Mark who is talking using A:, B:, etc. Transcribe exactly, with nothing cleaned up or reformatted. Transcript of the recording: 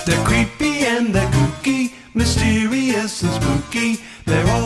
A: They're creepy and they're kooky, mysterious and spooky. They're all